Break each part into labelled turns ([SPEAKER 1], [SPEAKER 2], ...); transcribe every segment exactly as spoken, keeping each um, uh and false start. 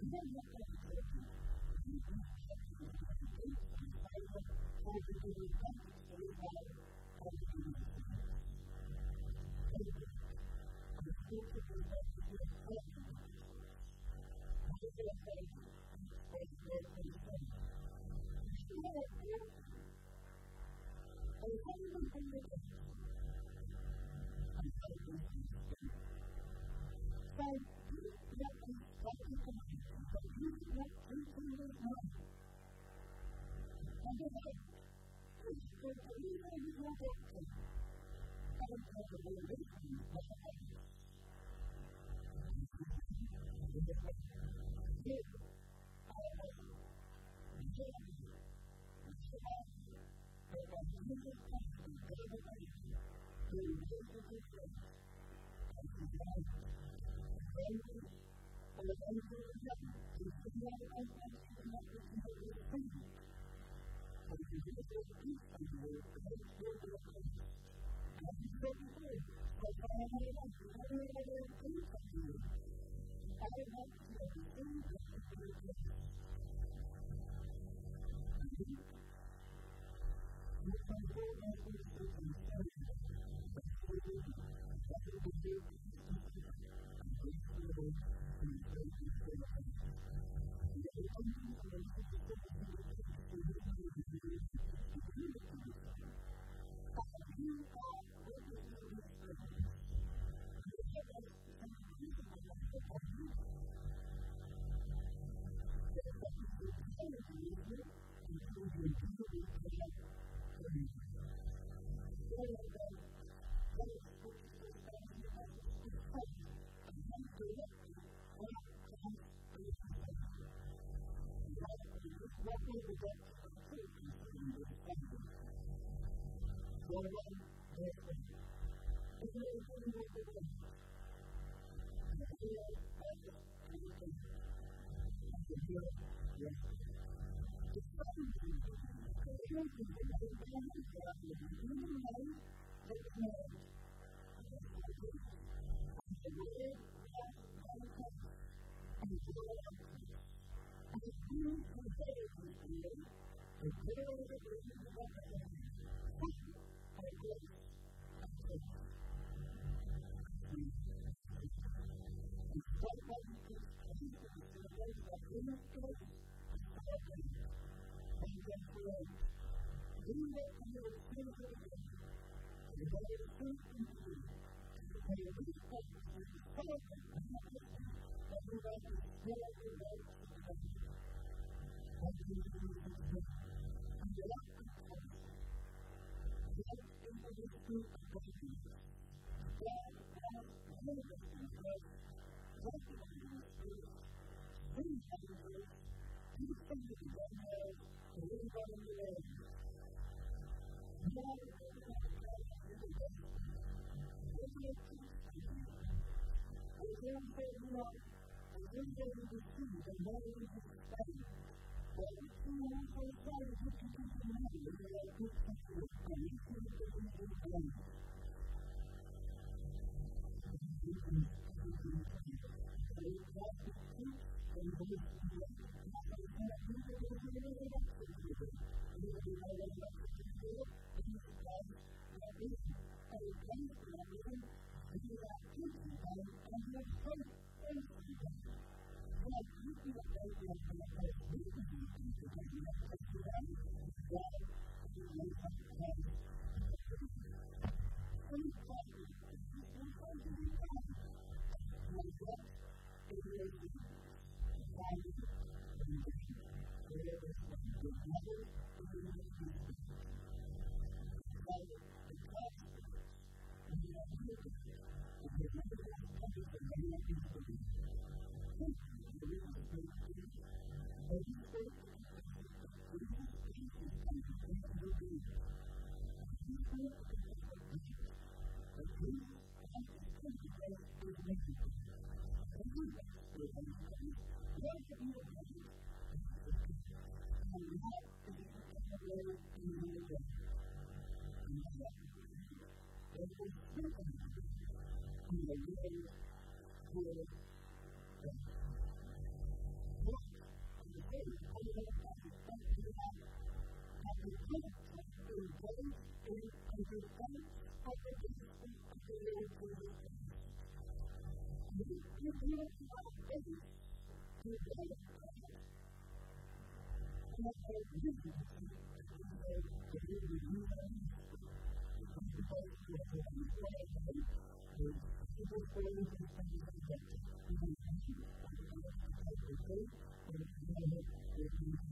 [SPEAKER 1] Thank you. the good to engage in and defend of the gospel of the Lord Jesus Christ. You will have faith to live God. And that's how you can see that you will be used. Because you are the one who is the people following the things of God. You will be used by the Lord to take the faith and the Lord will be used.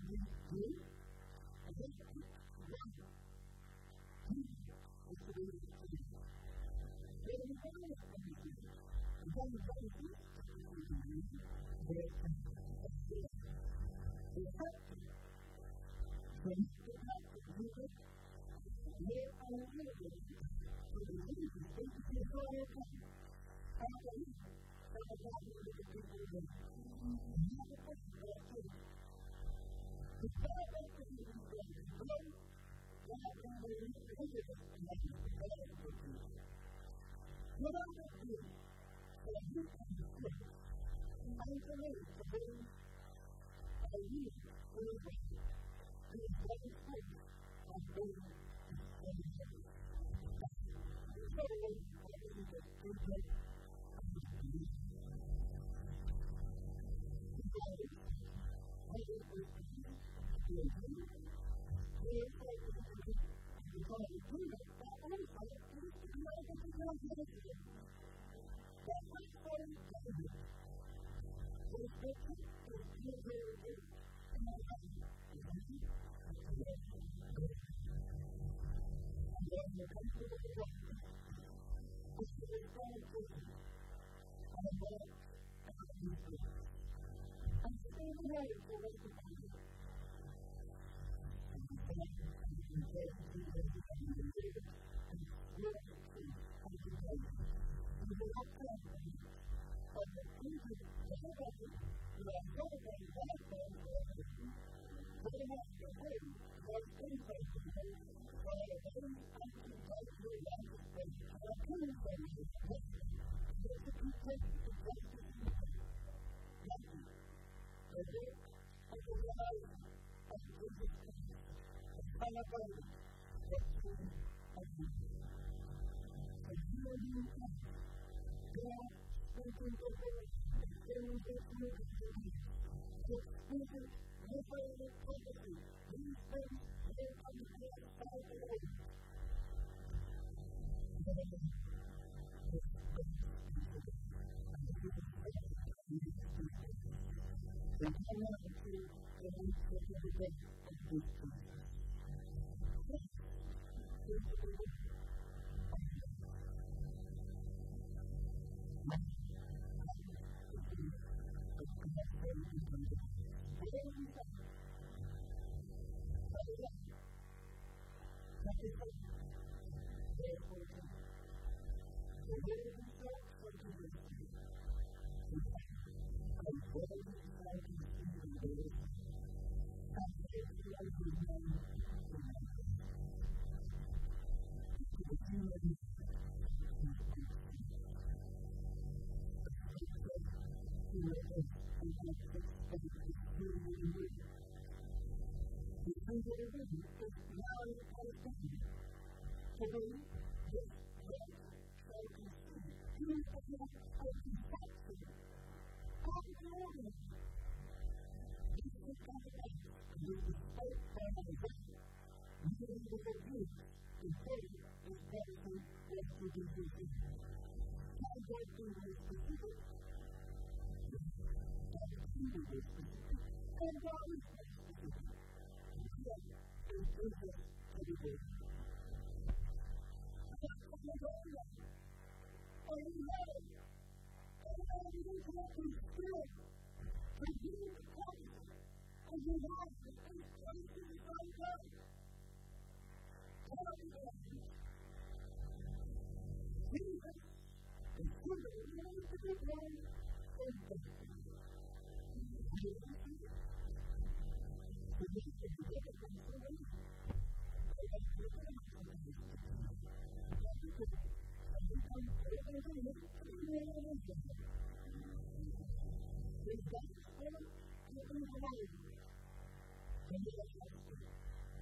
[SPEAKER 1] you do, and then you run. Jesus is the way to the truth. So we find it from the truth. And then we find the truth to the truth. There is a truth. The effective. So you can have the truth. There are a little bit of truth. So the truth is basically a whole other thing. After you, there are a lot of other people there. You have a question for that truth. The God wants to be in the God God can be in the universe and that is the God of the truth. What I want to do so that you can be free and to live to bring a real free life to the very place of being in the universe. So I believe that we take I think we should be in the we are supposed to be in the of the kingdom, but also it is to be like a civilization. That much for the kingdom. It is the truth of the very good and the life of the truth. And then the country of the world, which is a strong truth, and a love and a truth. And still the way for us to find it. And we thank you for the important things that you have done and will see how to do it. We will not tell you of the Jesus that you have done, who has celebrated that time for everything. Very much the way was insight to the Lord, while the very action of your life is based on a clean sense of justice, so that you take the justice you have. Thank you. The work of the life of Jesus Christ is unabundant, but true and true. And you are doing Christ. God speaking the word and sending the truth of the life. So speaking liberated prophecy. These things will come to pass by the Lord. And come out to the week of the day of this truth. This is the word of God. My God is the word of God's word is the word. Whatever you say, that is it. That is it. Therefore, the word of God is the word. In fact, I will I can see the word. I say to you, I will know the word. To the human being, the Spirit says, who is it? We have six things to do with the word. The things that are written is now in the Palestine. To believe this word shall conceive. You have to have a conception. How do you know this? This is not the best. And this is spoke by the best. You can be the abuse. The faith is better than what you do to do. How do I do this specific? God is really very specific. And God is very specific. God is Jesus to the word. That's what we're going on. And we know it. And now we need to have some spirit. Continue to come. And you have to take place in the same way. Tell me that. Jesus is given the name to be born in destiny. Do you see it? The name of the given from someone. They have to look at it from the destiny. That's the thing. And we come to it and we look at the name of the destiny. There's that spirit that we believe. And we have that spirit.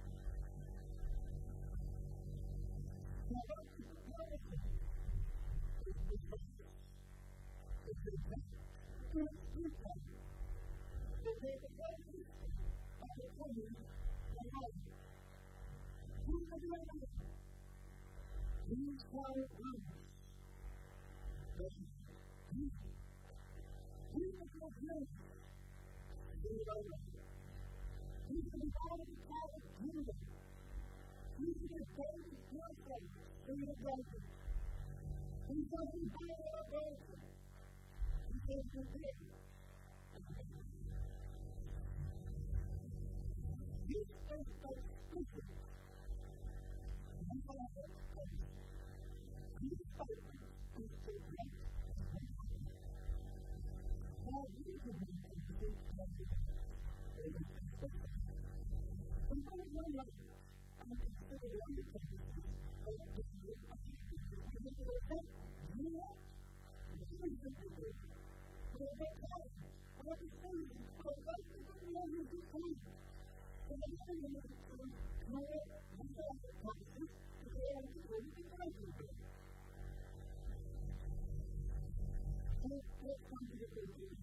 [SPEAKER 1] Now, that's the powerful. It's the best. It's the best. It's the best. It's the best. Of the woman, the life. Who can do it? These four rooms. You. You can do it. Do it over. You divided the tribe of Judah. He was David's grandson, through the broken. He said, "We bow our broken." He said, "You did." This is a secret. You have a secret. This statement is to break. Now, you can be a secret. And when you're not, I'm considered a secret. But if you're a secret, you're a secret. You know? You're a secret. You're a secret. What is saying? So that's the thing that you do for me. And I'm saying that it's true. You know what? You have the purposes to go on to where you can find yourself. So let's come to the conclusion.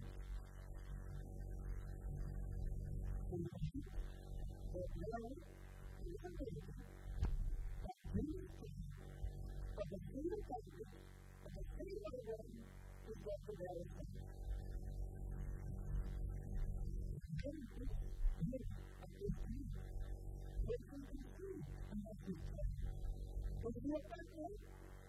[SPEAKER 1] So you see that now is a baby that Jesus came of the seed of David, of the seed of Abraham, is what the world is saying. Very good. Yes, of this seed. What can you see in that seed? What do you have back there?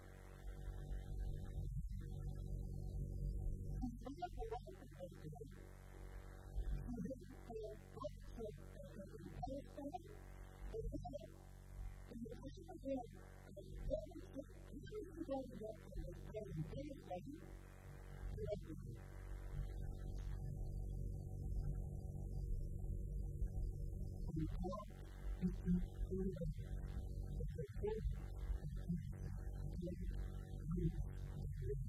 [SPEAKER 1] He's not the right to go to it. He didn't say, "What should in Palestine?" They said, "In the place of God, and David said, "He is the one that was born in David's body, to everything." And God is to do that. But the Lord is to make you free.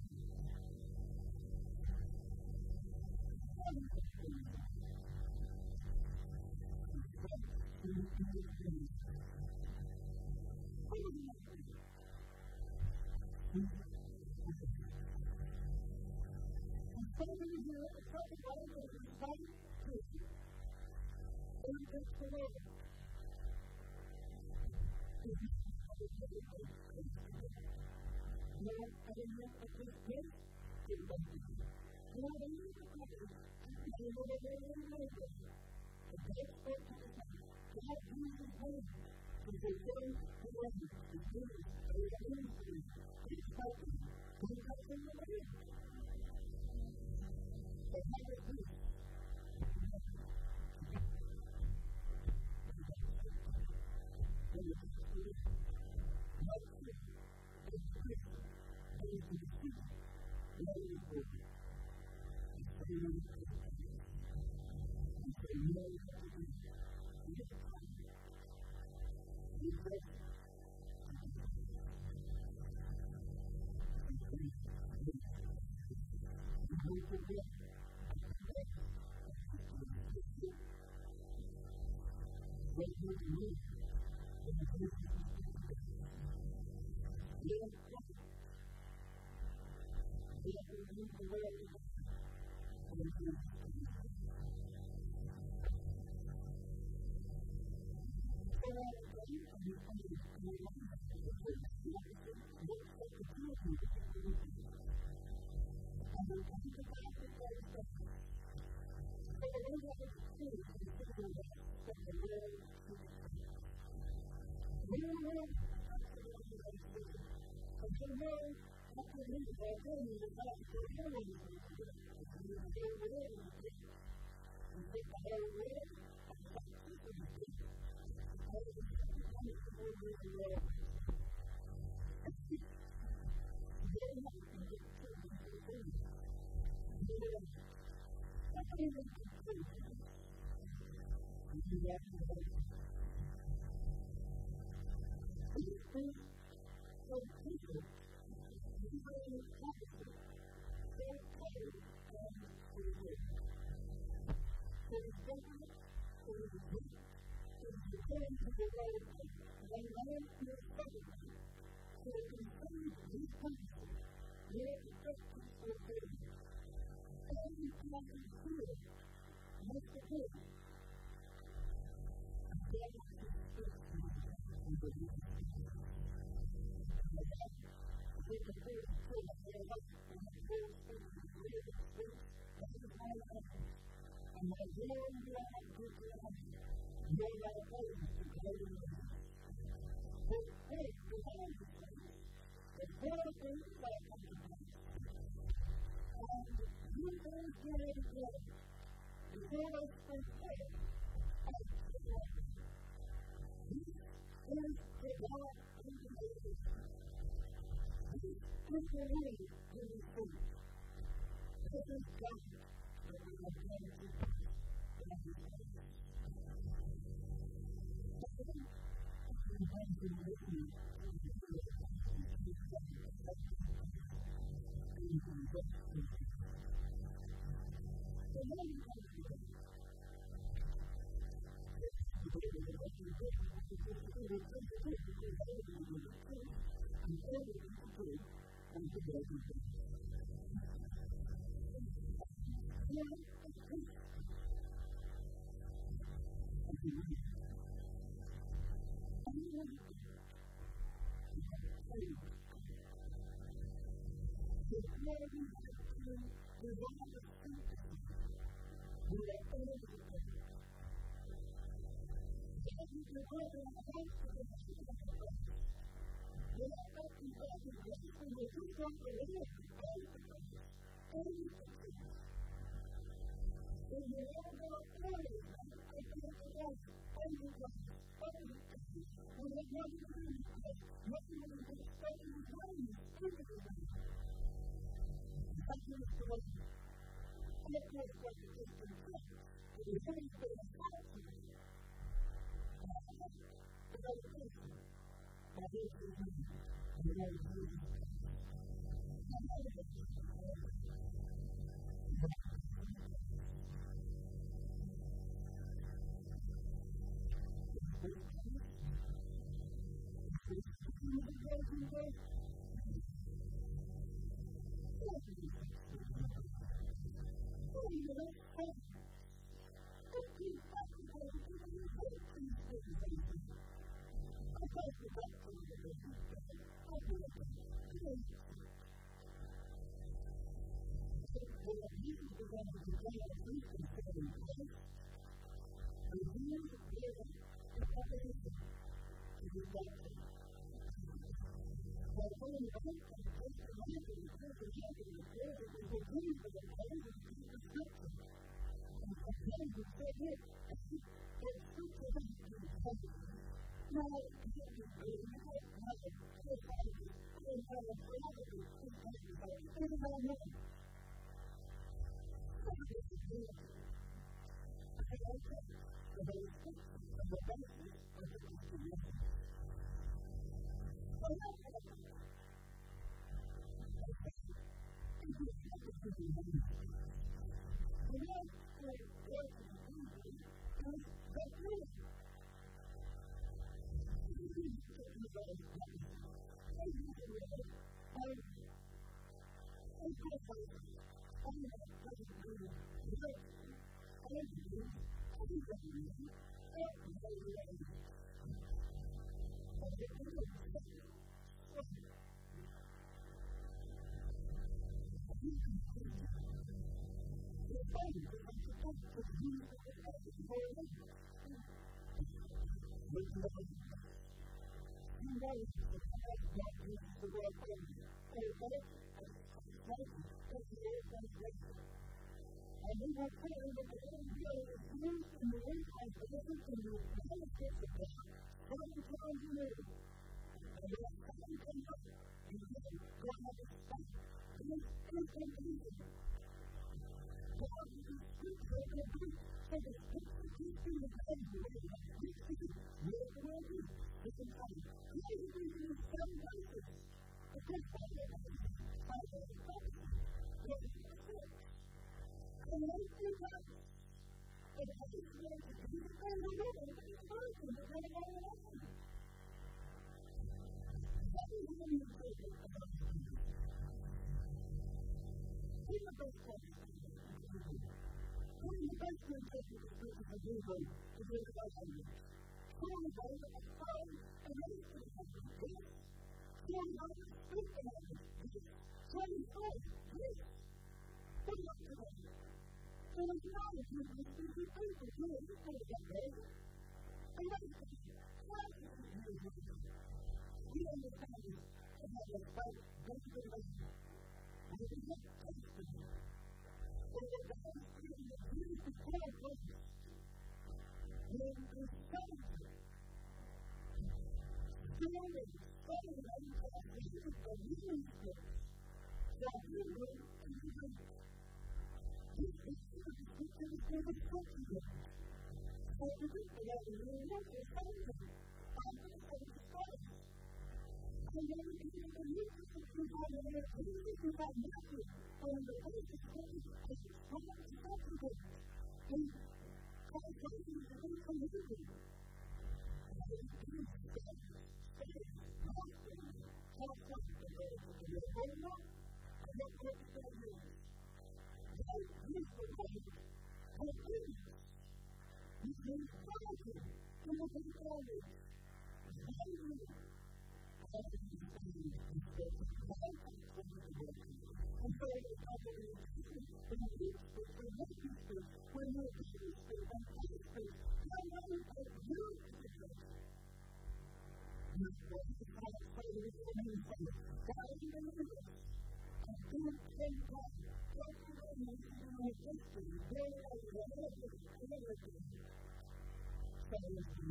[SPEAKER 1] Your life is to go to the But hey, the Bible says that four things shall come to pass. And you things get ready to go. Before they spend faith, ask the Lord. This is the God in the nation. This is the way in the truth. This is God that we have done to pass in our lives. I'm going to make you so now you come to me. And what is that? Why is it here with you? We understand this about the fight against the land. And we have tested it. And the God is giving the beauty to call us. When we study it, standing, studying, and translating the manuscript that we will create. This is the description of the scripture. So we think about it, we know it's something. I'm going to say it's Christ. And then we can see the New Testament on the way of Jesus is about Matthew. And the basic thing is it's strong and sensitive. And translation is a good community. And it's good stuff. Study. Constantly. Constantly. And you're holding up. And that's what it's going to do. God is the way. Forgiveness. You can follow him. You will be forward. Hallelujah. And so it's not going to be in the weeks, but for ministers, when you're ministers and pastors, how many of you today? Not what you call it, so it is the main thing. God is the leader. And God can God. God can God in the history. There is a lot of everything. So it's the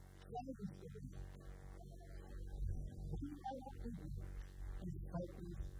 [SPEAKER 1] Thank you.